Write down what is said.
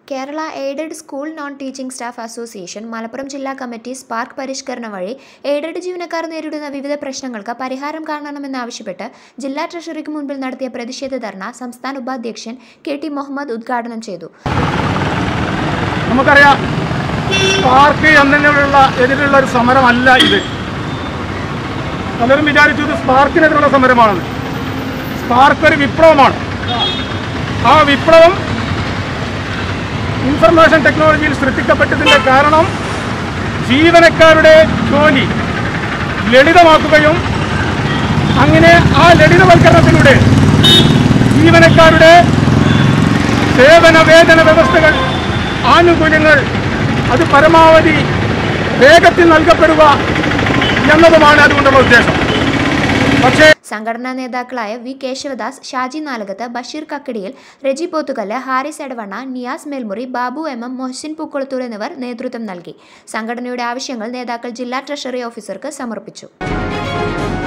Kerala aided school non teaching staff association Malappuram ജില്ലാ committee spark പരിഷ്കരണ വഴി എയ്ഡഡ് ജീവനക്കാർ നേരിടുന്ന വിവിധ പ്രശ്നങ്ങൾക്ക് പരിഹാരം കാണണമെന്നാവശ്യപ്പെട്ട് ജില്ലാ ട്രഷറിക്ക് മുൻപിൽ നടത്തിയ പ്രതിഷേധ ധർണ സംസ്ഥാന ഉപാധ്യക്ഷൻ കെ.ടി. മുഹമ്മദ് ഉദ്ഘാടനം ചെയ്തു. നമുക്കറിയാം, സ്പാർക്ക് എന്നതിനുള്ള ഒരു സമരമല്ല ഇത്. പലരും വിചാരിച്ചു ഇത് സ്പാർക്കിനെതിരുള്ള സമരമാണെന്ന്. സ്പാർക്ക് ഒരു വിപ്ലവമാണ്. ആ വിപ്ലവം ഇൻഫർമേഷൻ ടെക്നോളജിയിൽ സൃഷ്ടിക്കപ്പെട്ടതിൻ്റെ കാരണം ജീവനക്കാരുടെ ജോലി ലളിതമാക്കുകയും അങ്ങനെ ആ ലളിതവൽക്കരണത്തിലൂടെ ജീവനക്കാരുടെ സേവന വേതന വ്യവസ്ഥകൾ ആനുകൂല്യങ്ങൾ അത് പരമാവധി വേഗത്തിൽ നൽകപ്പെടുക എന്നതുമാണ് അതുകൊണ്ടുള്ള ഉദ്ദേശം. പക്ഷേ സംഘടനാ നേതാക്കളായ വി കേശവദാസ്, ഷാജി നാലകത്ത്, ബഷീർ കക്കടിയിൽ, റെജി പോത്തുകല്ല്, ഹാരിസ് എടവണ്ണ, നിയാസ് മേൽമുറി, ബാബു എം, മൊഹസിൻ പൂക്കുളത്തൂർ എന്നിവർ നേതൃത്വം നൽകി. സംഘടനയുടെ ആവശ്യങ്ങൾ നേതാക്കൾ ജില്ലാ ട്രഷറി ഓഫീസർക്ക് സമർപ്പിച്ചു.